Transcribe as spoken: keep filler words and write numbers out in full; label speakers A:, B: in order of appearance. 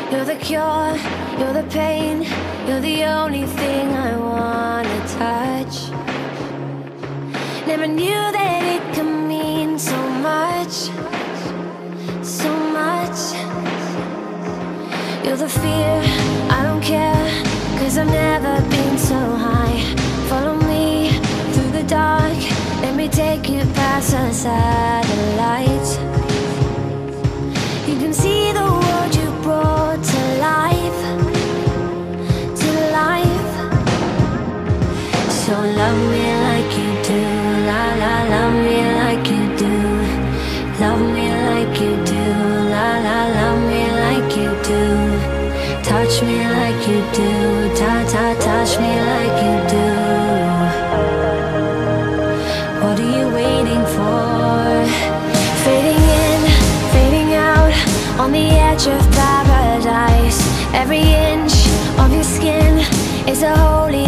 A: You're the cure, you're the pain, you're the only thing I wanna touch. Never knew that it could mean so much, so much. You're the fear, I don't care, cause I've never been so high. Follow me through the dark, let me take you past the satellites. You can see the world you brought to life, to life. So love me like you do, la la, love me like you do. Love me like you do, la la, love me like you do. Touch me like you do, ta ta, touch me like you do. What are you waiting for? Fading in, fading out, on the edge of paradise. Every inch of your skin is a holy